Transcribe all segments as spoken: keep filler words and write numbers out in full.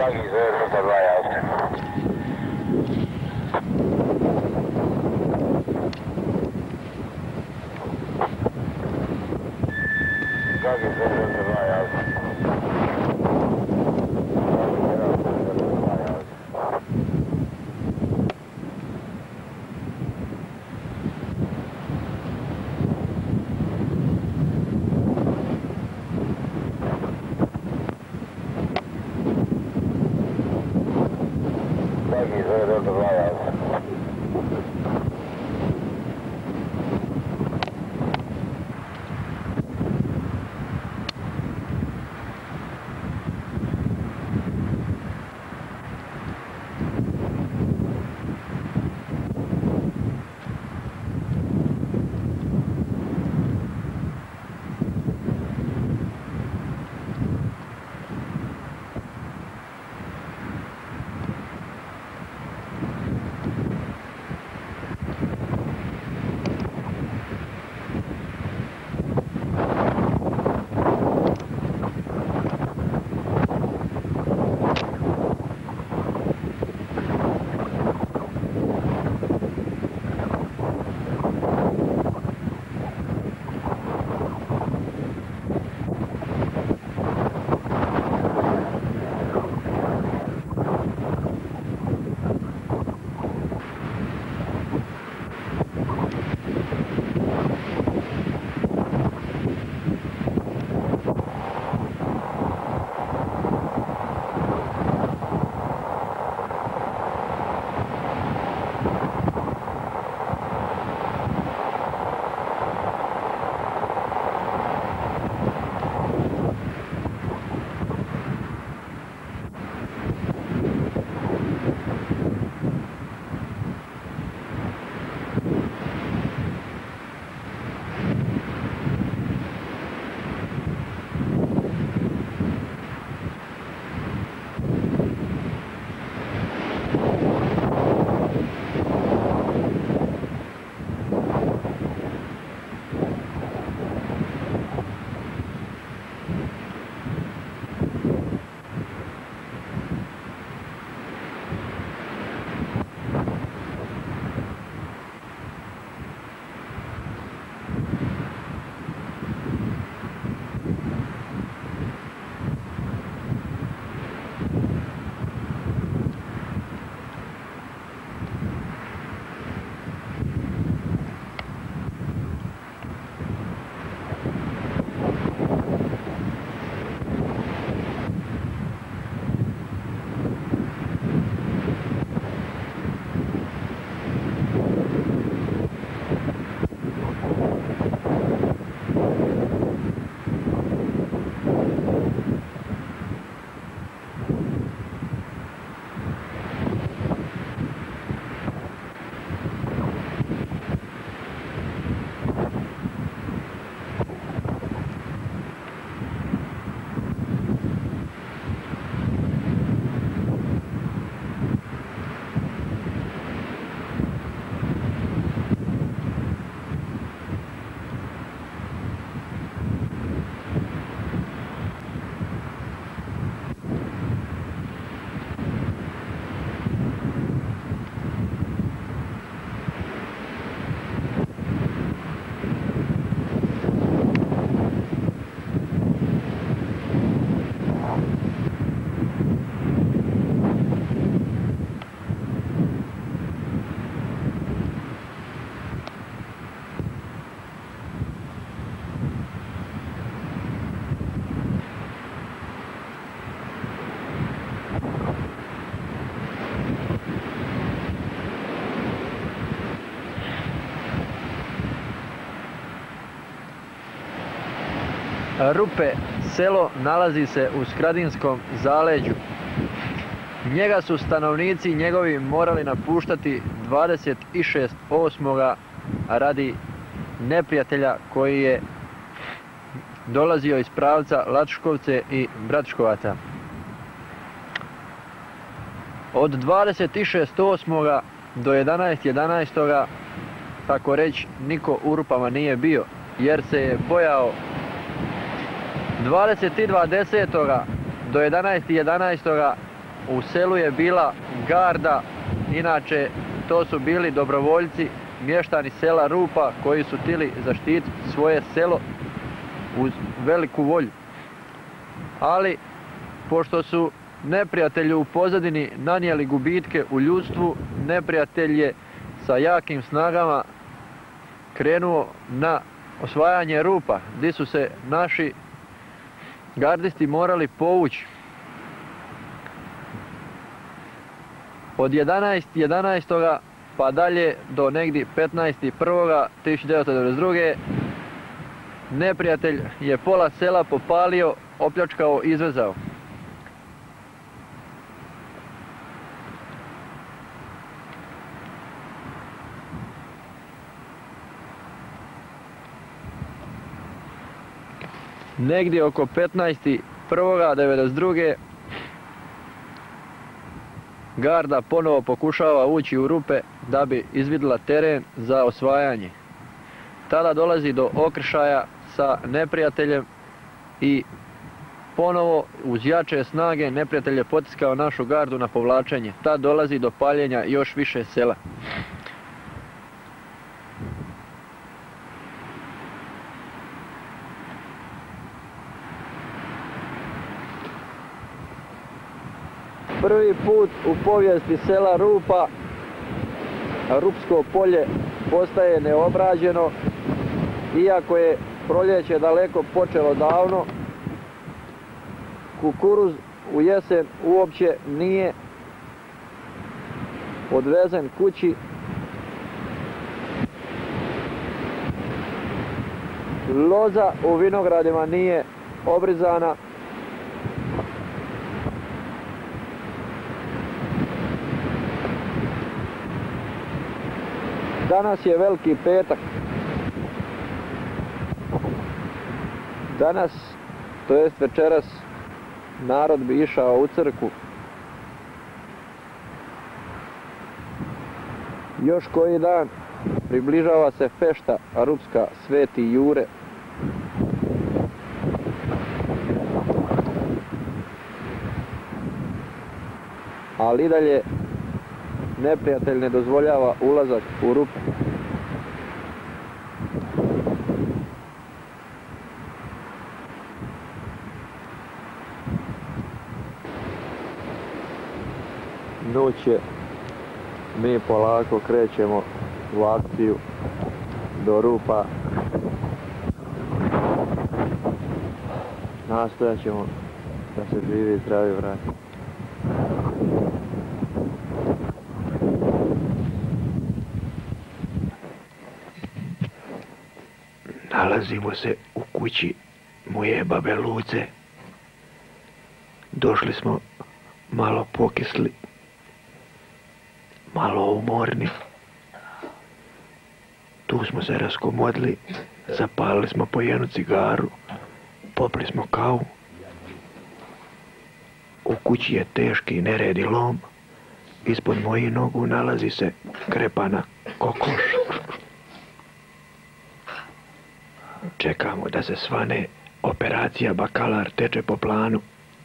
Gagi zero Delta dva javite. Gagi zero Delta dva javite. Gagi zero Delta dva javite. Rupe selo nalazi se u Skradinskom zaleđu. Njega su stanovnici njegovi morali napuštati dvadeset šestog osmog radi neprijatelja koji je dolazio iz pravca Lačkovce i Bračkovaca. Od dvadeset šestog osmog do jedanaestog jedanaestog tako reći niko u Rupama nije bio jer se je bojao dvadeset drugog desetog do jedanaestog jedanaestog u selu je bila garda, inače to su bili dobrovoljci, mještani sela Rupa koji su htjeli zaštititi svoje selo uz veliku volju. Ali, pošto su neprijatelju u pozadini nanijeli gubitke u ljudstvu, neprijatelj je sa jakim snagama krenuo na osvajanje Rupa, gdje su se naši gardisti morali povući. Od jedanaest jedanaest pa dalje do negdje petnaest prvog tisuće devetsto devedeset druge neprijatelj je pola sela popalio, opljačkao i izvezao. Negdje oko petnaest prvog devedeset druge garda ponovo pokušava ući u Rupe da bi izvidjela teren za osvajanje. Tada dolazi do okršaja sa neprijateljem i ponovo uz jače snage neprijatelj je potiskao našu gardu na povlačenje. Tad dolazi do paljenja još više sela. Prvi put u povijesti sela Rupa Rupsko polje postaje neobrađeno, iako je proljeće daleko počelo davno. Kukuruz u jesen uopće nije odvezen kući. Loza u vinogradima nije obrizana. Danas je Veliki petak. Danas, to jest večeras, narod bi išao u crkvu. Još koji dan približava se fešta Rupska Sveti Jure. Ali i dalje neprijatelj ne dozvoljava ulazak u Rupu. Noć je, mi polako krećemo u akciju do Rupa. Nastojat ćemo da se živi i zdravi vrati. Nalazimo se u kući moje babe Luce. Došli smo malo pokisli, malo umorni. Tu smo se raskomodli, zapalili smo po jednu cigaru, popili smo kavu. U kući je teški nered i lom. Ispod mojih nogu nalazi se krepana kokoš. Čekamo da se svane, operacija Bakalar teče po planu.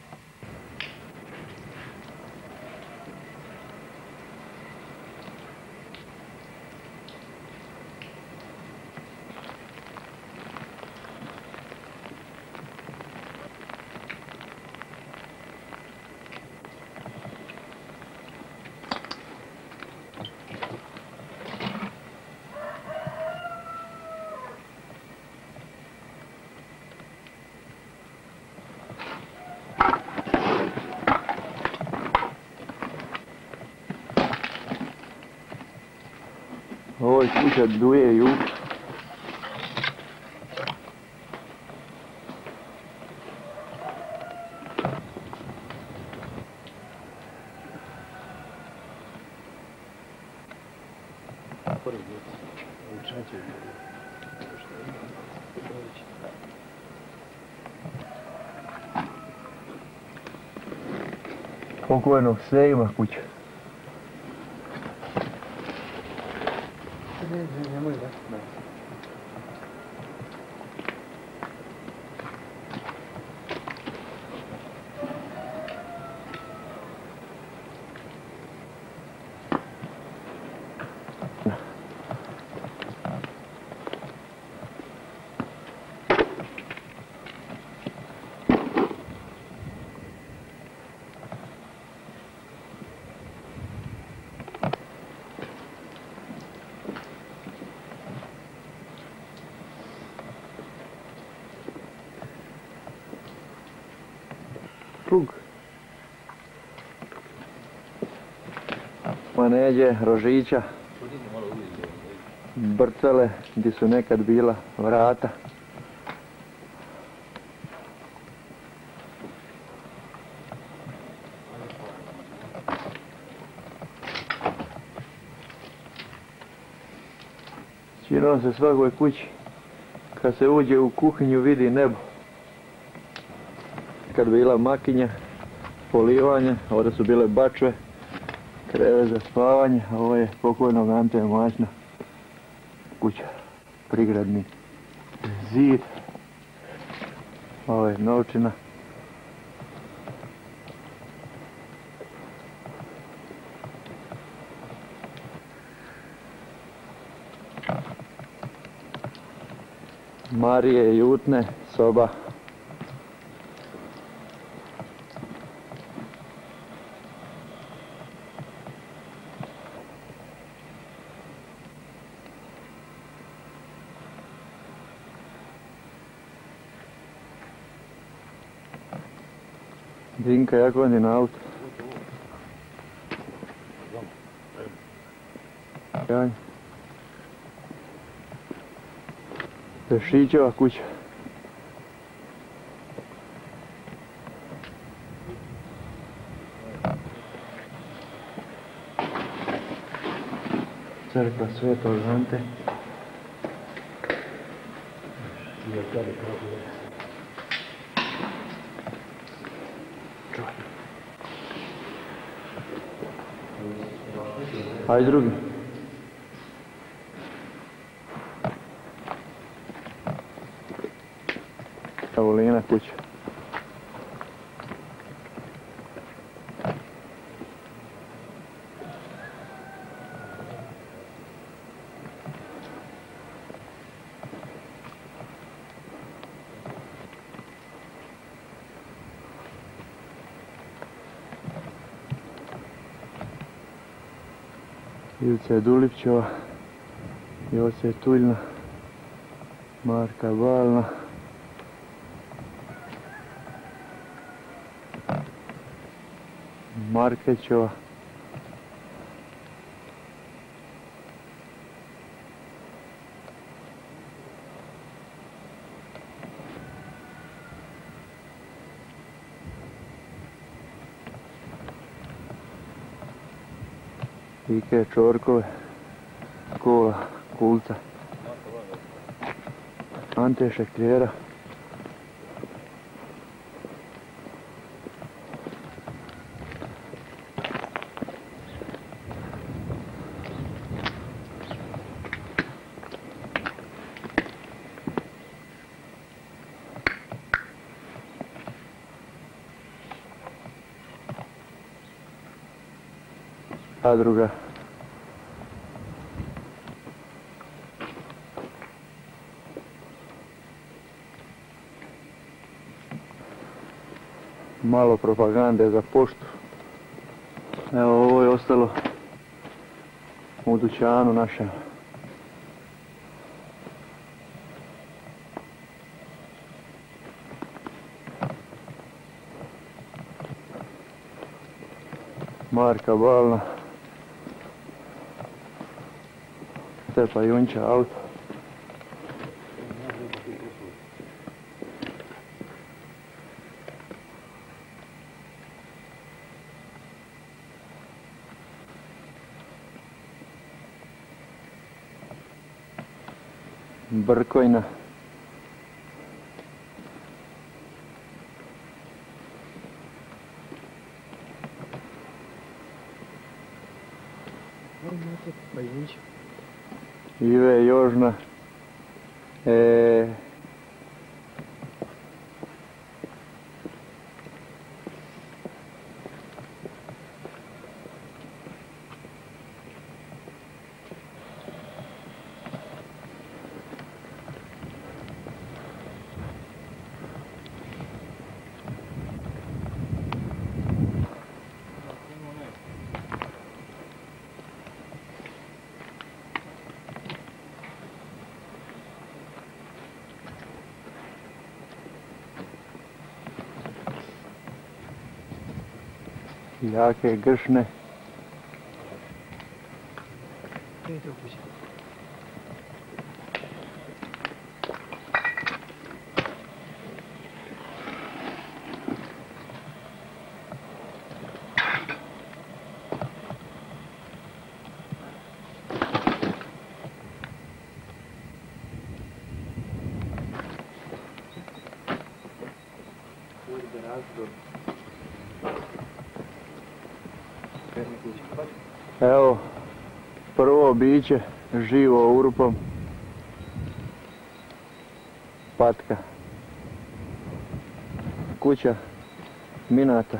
Ovo je kuća Duje Jug. Pokojnog sve ima kuća. plug. Maneđe, rožića, brcale gdje su nekad bila vrata. Činom se svakoj kući kad se uđe u kuhinju vidi nebo. Kad bila makinja, polivanje, ovdje su bile bačve, krevet za spavanje, a ovo je pokojnog Ante Mačna kuća, prigradni zid, ovo je novčina. Marije Jutne soba. Dinka jak vozi na auto. Jaj. Pešićeva kuća. Crkva Svetog Ante. Aj drugi. Kavolina kuća. Ivica Dulipćeva, Joce Tuljna, Marka Balna, Markećeva, Ike Čorkove, Kola, Kulca, Ante Šekljera, zadruga. Malo propagande za poštu. Evo, ovo je ostalo u dućanu našem. Marka Balna. Stepa Junča auto. Brkojna. Ive Jožna. E... Jake gršne. Evo, prvo biće živo urupom. Patka. Kuća Minata.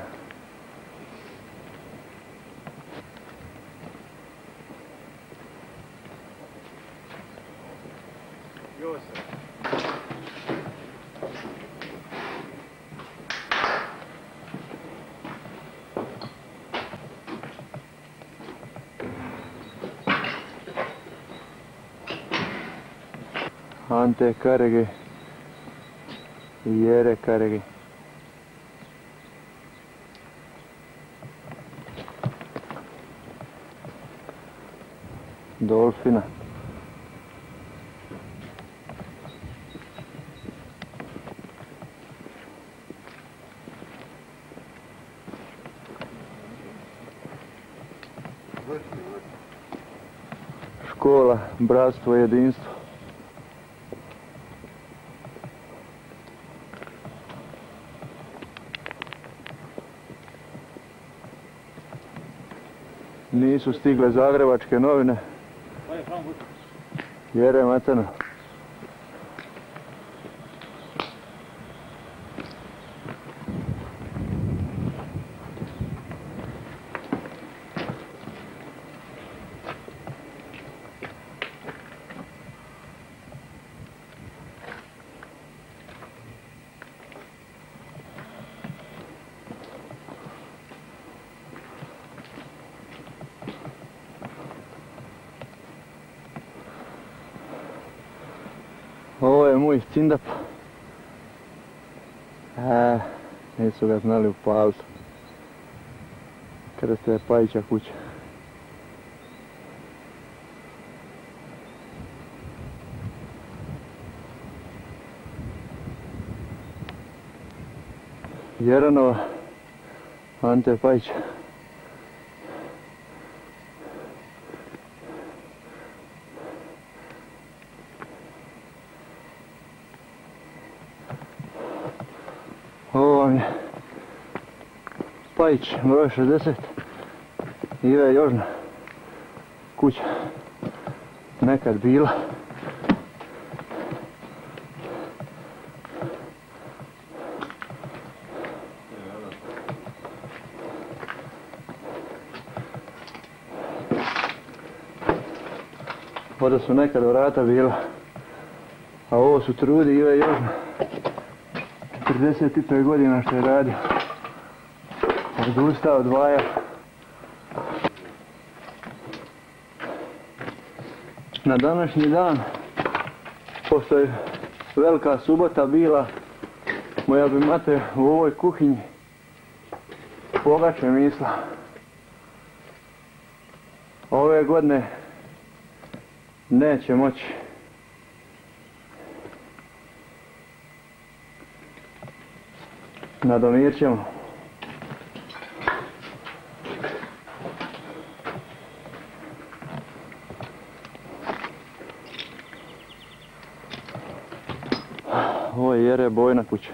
Ante Karege i Jere Karege. Dolfina. Škola, bratstvo, jedinstvo. Nisu stigle zagrebačke novine. Jere Matano. Ovo je moj cindap. E, nisu ga znali upaliti. Krste je Pajića kuća. Jeranova, Ante Pajića. Ovo vam je Pajić, broj šezdeset, Ive Jožna, kuća, nekad bila. Ovdje su nekad vrata bila, a ovo su trudi Ive Jožna. četrdeset pet godina što je radio. Odustao, odvajao. Na današnji dan, pošto je velika subota bila, moja bi mate u ovoj kuhinji pogače misla. Ove godine neće moći. Nadomir ćemo. Ovo je Jere Bojna kuća.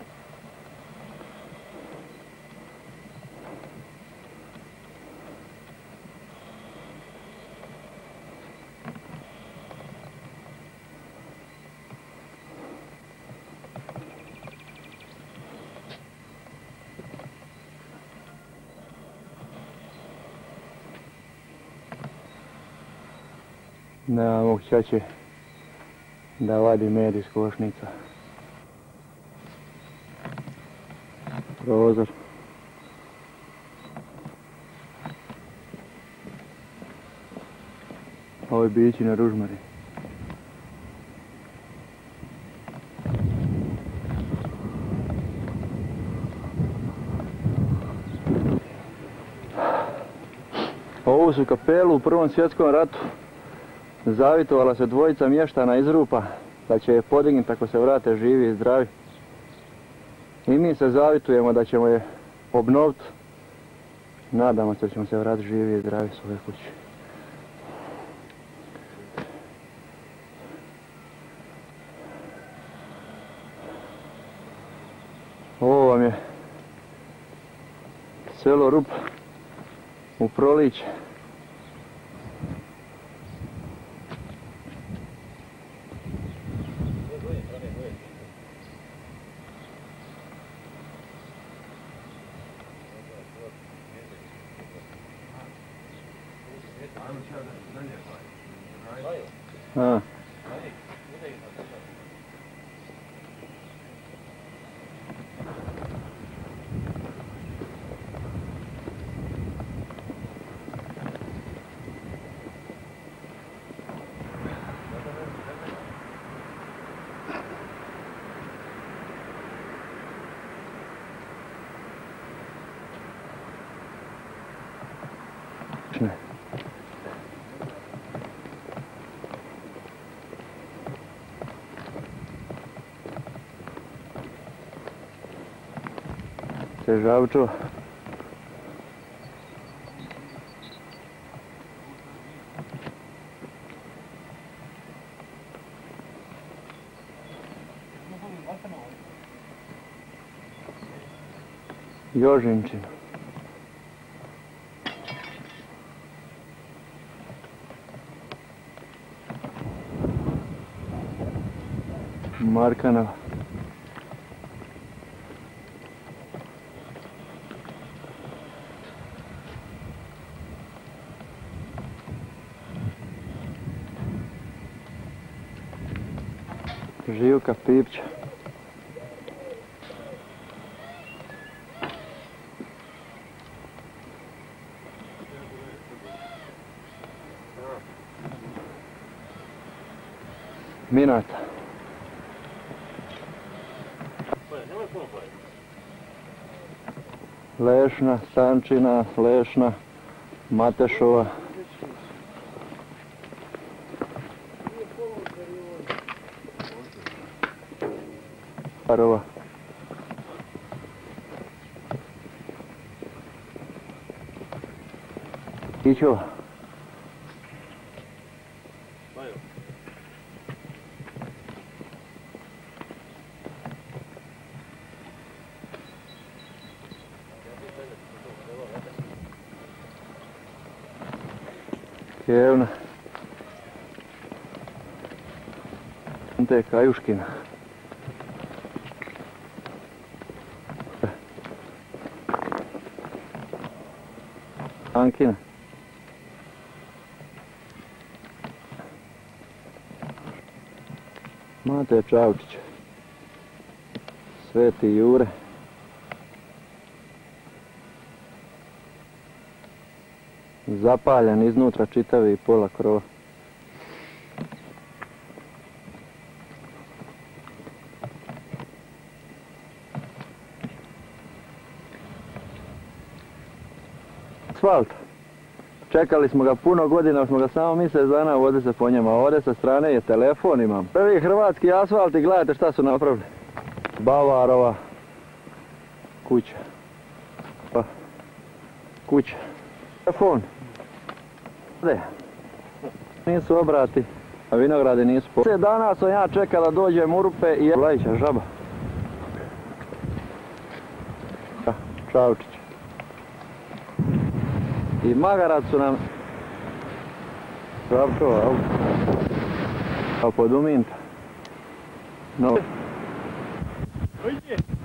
Nema mog ćaće da vadi med iz košnica. Prozor. Ovo je bići na Ružmari. Ovu su kapelu u Prvom svjetskom ratu zavitovala se dvojica mještana iz Rupa da će je podignuti ako se vrate živi i zdravi. I mi se zavitujemo da ćemo je obnoviti. Nadamo se da ćemo se vratiti živi i zdravi s ove kuće. Ovo vam je selo Rup u Proliće. A. Ne. Se žavčo. Jožinčin. Markanova. Živka Pipća. Minata. Lešna, Stančina, Lešna, Matešova. Parova. Ićova. Kjevna. Ante Kajuškina. Ankina. Mate Čavčić. Sveti Jure. Zapaljen iznutra čitavi pola krova. Asfalt. Čekali smo ga puno godina, smo ga samo mjesec dana vozi se po njima. Ovdje sa strane je telefon imam. Prvi hrvatski asfalt i gledajte šta su napravili. Bavarova kuća. Pa. Kuća. Telefon. Ovdje. Nisu obrati, a vinogradi nisu po... Mjesec dana sam ja čekao da dođem u Rupe i... Lajića, žaba. Čavčić. I magarac su nam... Žabčova, evo. Kao poduminta. No.